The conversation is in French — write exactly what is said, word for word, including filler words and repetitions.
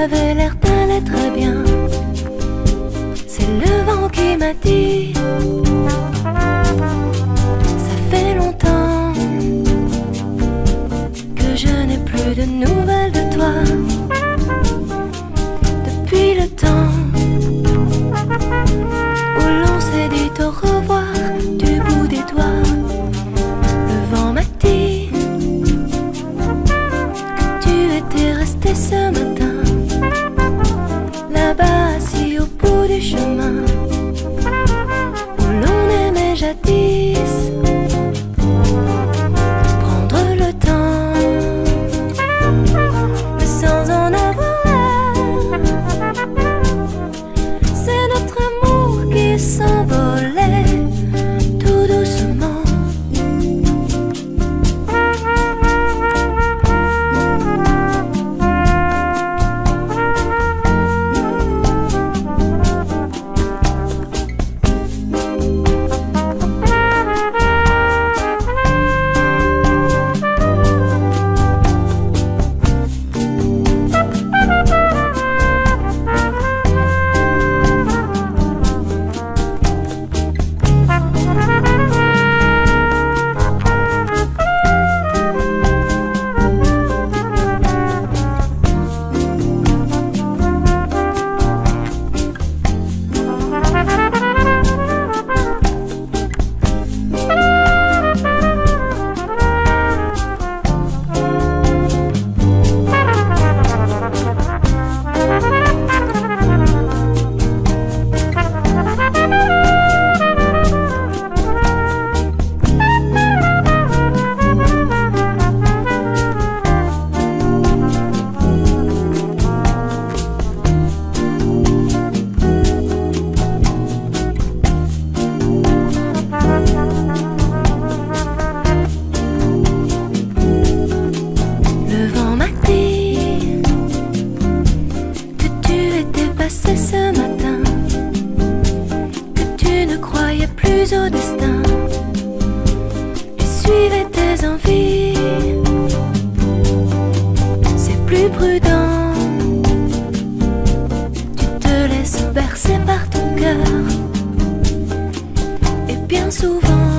avait l'air d'aller très bien. C'est le vent qui m'a dit: ça fait longtemps que je n'ai plus de nouvelles de toi. Depuis le temps où l'on s'est dit au revoir du bout des doigts, le vent m'a dit que tu étais resté ce matin, là-bas assis au bout du chemin où l'on aimait jadis. Prendre le temps, mais sans en avoir l'air. C'est notre amour qui s'envolait tout doucement. Passé ce matin, que tu ne croyais plus au destin et suivais tes envies. C'est plus prudent, tu te laisses bercer par ton cœur, et bien souvent